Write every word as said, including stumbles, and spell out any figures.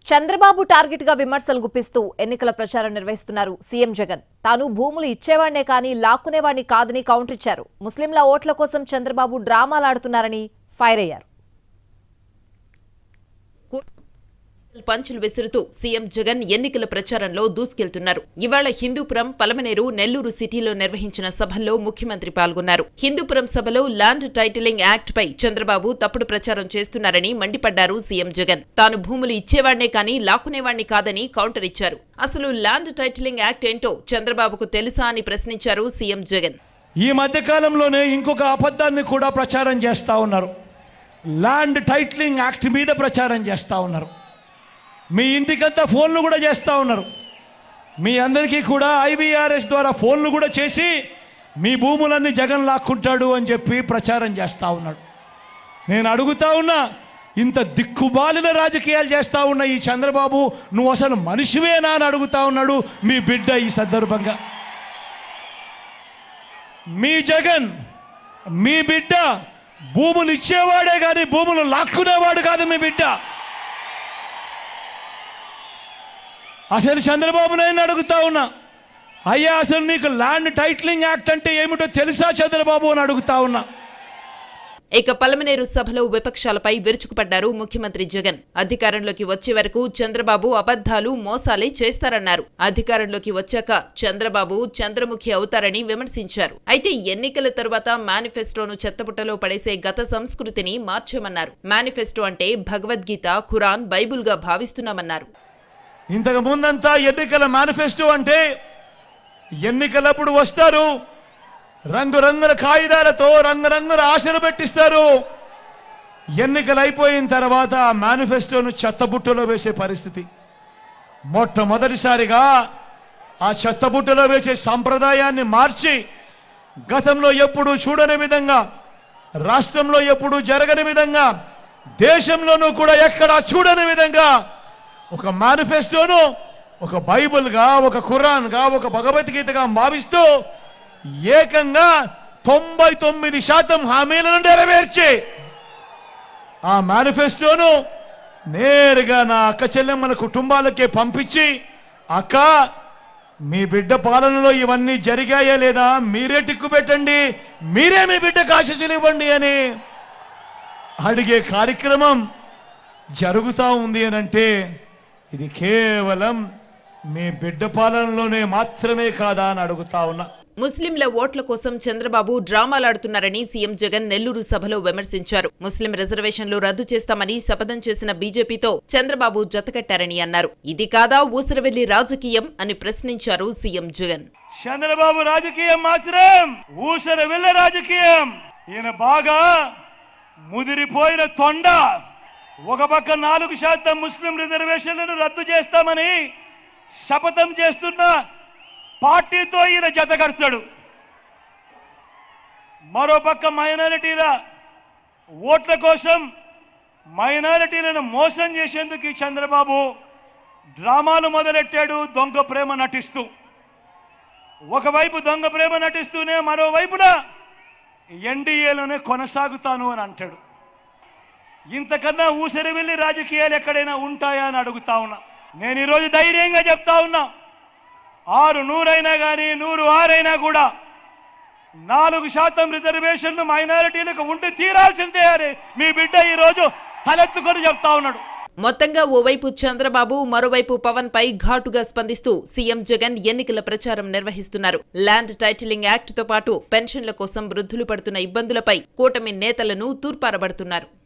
Chandrababu target గా విమర్శలు గుప్పిస్తూ ఎన్నికల ప్రచారం నిర్వహిస్తున్నారు సీఎం జగన్. తాను భూములు ఇచ్చేవాళ్నే కానీ లాక్కునేవాడిని కాదని కౌంటర్ ఇచ్చారు. ముస్లింల ఓట్ల కోసం చంద్రబాబు డ్రామాలాడుతున్నారని ఫైర్ అయ్యారు. పంచులు విసురుతూ సీఎం జగన్ ఎన్నికల ప్రచారంలో దూసుకెళ్తున్నారు. ఇవాళ హిందూపురం, పలమనేరు, నెల్లూరు సిటీలో నిర్వహించిన సభల్లో ముఖ్యమంత్రి పాల్గొన్నారు. హిందూపురం సభలో ల్యాండ్ టైటిలింగ్ యాక్ట్ పై చంద్రబాబు తప్పుడు ప్రచారం చేస్తున్నారని మండిపడ్డారు సీఎం జగన్. తాను భూములు ఇచ్చేవాళ్నే కానీ లాక్కునేవాణ్ణి కాదని కౌంటర్ ఇచ్చారు. అసలు ల్యాండ్ టైటిలింగ్ యాక్ట్ ఏంటో చంద్రబాబుకు తెలుసా అని ప్రశ్నించారు సీఎం జగన్. ఈ మధ్య కాలంలోనే ఇంకొక అబద్ధాన్ని కూడా ప్రచారం చేస్తా ఉన్నారు. ల్యాండ్ టైటిలింగ్ యాక్ట్ మీద ప్రచారం చేస్తా ఉన్నారు. మీ ఇంటికంతా ఫోన్లు కూడా చేస్తూ ఉన్నారు. మీ అందరికీ కూడా ఐవీఆర్ఎస్ ద్వారా ఫోన్లు కూడా చేసి మీ భూములన్నీ జగన్ లాక్కుంటాడు అని చెప్పి ప్రచారం చేస్తూ ఉన్నాడు. నేను అడుగుతా ఉన్నా, ఇంత దిక్కుబాలిన రాజకీయాలు చేస్తూ ఉన్న ఈ చంద్రబాబు, నువ్వు అసలు మనిషివేనా అని అడుగుతా ఉన్నాడు మీ బిడ్డ. ఈ సందర్భంగా మీ జగన్, మీ బిడ్డ భూములు ఇచ్చేవాడే కానీ భూములు లాక్కునేవాడు కాదు మీ బిడ్డ. అసలు చంద్రబాబు నాయుడు అడుగుతా ఉన్నా, అయ్యా అసలు నీకు ల్యాండ్ టైటిలింగ్ యాక్ట్ అంటే ఏమిటో తెలుసా చంద్రబాబు అని అడుగుతా ఉన్నా. ఇక పలమనేరు సభలో విపక్షాలపై విరుచుకుపడ్డారు ముఖ్యమంత్రి జగన్. అధికారంలోకి వచ్చే వరకు చంద్రబాబు అబద్ధాలు, మోసాలే చేస్తారన్నారు. అధికారంలోకి వచ్చాక చంద్రబాబు చంద్రముఖి అవుతారని విమర్శించారు. అయితే ఎన్నికల తరువాత మేనిఫెస్టోను చెత్తపుట్టలో పడేసే గత సంస్కృతిని మార్చామన్నారు. మేనిఫెస్టో అంటే భగవద్గీత, ఖురాన్, బైబుల్ గా భావిస్తున్నామన్నారు. ఇంతకు ముందంతా ఎన్నికల మేనిఫెస్టో అంటే ఎన్నికలప్పుడు వస్తారు, రంగురంగుల కాగితాలతో రంగురంగుల ఆశలు పెట్టిస్తారు. ఎన్నికలు అయిపోయిన తర్వాత ఆ మేనిఫెస్టోను చెత్తబుట్టలో వేసే పరిస్థితి. మొట్టమొదటిసారిగా ఆ చెత్తబుట్టలో వేసే సంప్రదాయాన్ని మార్చి గతంలో ఎప్పుడూ చూడని విధంగా, రాష్ట్రంలో ఎప్పుడూ జరగని విధంగా, దేశంలోనూ కూడా ఎక్కడా చూడని విధంగా ఒక మేనిఫెస్టోను ఒక బైబిల్గా, ఒక ఖురాన్గా, ఒక భగవద్గీతగా భావిస్తూ ఏకంగా తొంభై తొమ్మిది శాతం హామీలను నెరవేర్చి ఆ మేనిఫెస్టోను నేరుగా నా అక్క చెల్లెమ్మల కుటుంబాలకే పంపించి, అక్క మీ బిడ్డ పాలనలో ఇవన్నీ జరిగాయా లేదా మీరే టిక్కు పెట్టండి, మీరే మీ బిడ్డకు ఆశీస్సులు ఇవ్వండి అని అడిగే కార్యక్రమం జరుగుతూ ఉంది అనంటే ఇది కేవలం మీ బిడ్డ పాలనలోనే మాత్రమే కాదా అని అడుగుతా ఉన్నా. ముస్లింల ఓట్ల కోసం చంద్రబాబు డ్రామాలాడుతున్నారని సీఎం జగన్ నెల్లూరు సభలో విమర్శించారు. ముస్లిం రిజర్వేషన్లు రద్దు చేస్తామని శపథం చేసిన బీజేపీతో చంద్రబాబు జతకట్టారని అన్నారు. ఇది కాదా ఊసరవెల్లి రాజకీయం అని ప్రశ్నించారు సీఎం జగన్. చంద్రబాబు రాజకీయం మాత్రం ఊసరవెల్లి రాజకీయం. ఈయన బాగా ముదిరిపోయిన తొండ. ఒక పక్క నాలుగు శాతం ముస్లిం రిజర్వేషన్లను రద్దు చేస్తామని శపథం చేస్తున్న పార్టీతో ఈయన జతకడతాడు. మరోపక్క మైనారిటీల ఓట్ల కోసం మైనారిటీలను మోసం చేసేందుకు ఈ చంద్రబాబు డ్రామాలు మొదలెట్టాడు, దొంగ ప్రేమ నటిస్తూ. ఒకవైపు దొంగ ప్రేమ నటిస్తూనే మరోవైపున ఎన్డీఏలోనే కొనసాగుతాను అని అంటాడు. ఇంతకన్నా ఊసరవెల్లి రాజకీయాలు ఎక్కడైనా ఉంటాయా అని అడుగుతా ఉన్నా. నేను ఈరోజు ధైర్యంగా చెప్తా ఉన్నా, ఆరు నూరైనా కానీ నూరు ఆరైనా కూడా నాలుగు శాతం రిజర్వేషన్లు మైనారిటీలకు ఉండి తీరాల్సిందే అని మీ బిడ్డ ఈరోజు తలెత్తుకొని చెప్తా ఉన్నాడు. మొత్తంగా ఓవైపు చంద్రబాబు, మరోవైపు పవన్ పై ఘాటుగా స్పందిస్తూ సీఎం జగన్ ఎన్నికల ప్రచారం నిర్వహిస్తున్నారు. ల్యాండ్ టైటిలింగ్ యాక్ట్ తో పాటు పెన్షన్ల కోసం వృద్ధులు పడుతున్న ఇబ్బందులపై కూటమి నేతలను తూర్పారబడుతున్నారు.